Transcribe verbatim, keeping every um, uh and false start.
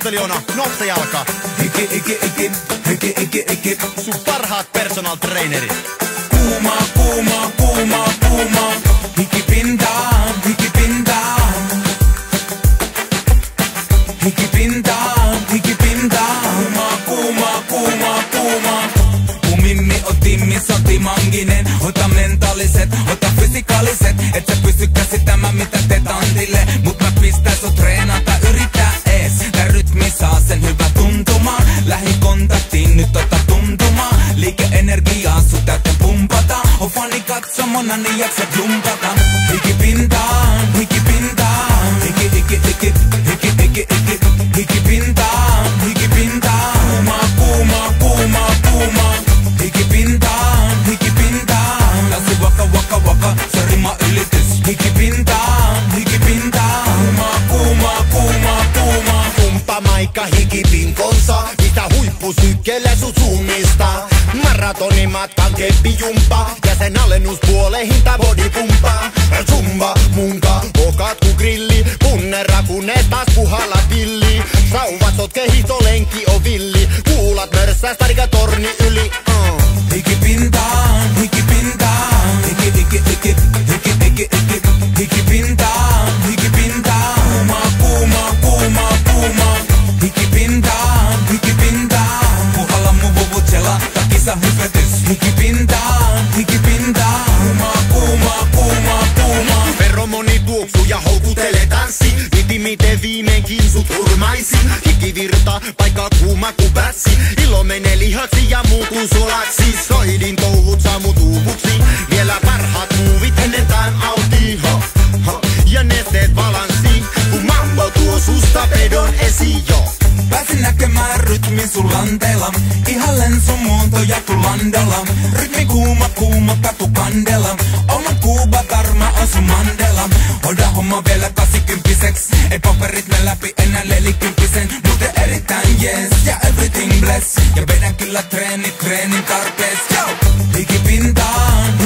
Harjoittelijana Nopsa Jalka. Hiki, hiki, hiki, hiki, hiki, hiki. Sun parhaat personal trainerit. Kuuma, kuuma, kuuma, kuuma. Hiki pintaan, hiki pintaan. Hiki pintaan, hiki pintaan. Kuuma, kuuma, kuuma, kuuma. Kumimmi on timmi, sotimanginen. Ota mentaaliset, ota fysikaaliset. Et sä pysty käsittämään mitä teet antille. Mut mä pistän sut treenata, yritä ees. Tää rytmi saa sen hyvä tuntumaan. Lähikontaktiin nyt ota tuntumaan. Liike-energiaa sut täyteen pumpata. On fani katsomona, niin jaksat jumpata. Hiki pintaan, hiki pintaan. Hiki, hiki, hiki, hiki, hiki, hiki. Hiki pintaan, hiki pintaan. Kuuma, kuuma, kuuma, kuuma. Hiki pintaan, hiki pintaan. Lasi waka, waka, waka, se rima ylitys. Hiki pintaan, hiki pintaan. Kuuma, kuuma, kuuma. Kumpa maikka hikipinkonsa, mitä huippusykkeelle sut suunnistaa. Maratonimatkan keppijumpa ja sen alennuspuoleihin tää bodipumpa. Zumba, munka, okat ku grilli, punnera kunnes taas puhalla pilli. Sauvat sotke hihtolenkki on villi, kuulat mörssää stariga torni yli. uh. Hiki pintaan, hiki pintaan. Hiki, hiki, hiki, hiki, hiki, hiki. Hiki pintaan, hiki pintaan. Kuuma, kuuma, kuuma. Hiki pintaan, hiki pintaan. Puhalla mun vuvutsella, takissa hypetys. Hiki pintaan, hiki pintaan. Kuuma, kuuma, kuuma. Feromoni tuoksu ja houkutele tanssi. Miti miten viimeinkin sut urmaisi. Hikivirta, paikka kuuma ku pässi. Ilo menee lihaksi ja muutuu solaksi. Soidin touhut saa mut uuvuksi. Vielä parhaat muuvit ennen tän auti. Ha, ha. Ja nesteet balanssi. Kun mambo tuo susta pedon esiin jo. Pääsin näkemään rytmin sun lanteella. Ihallen sun muotoja ku landella. Rytmi kuuma, kuuma katu kandela. Oma Kuuba Tarma on sun Mandela. Hoida homma vielä kasikympiseks. Ei paperit me läpi enää nelikymppisen. Muuten erittäin jees ja everything bless. Ja vedän kyllä treenit treenin tarpees. Hiki pintaan,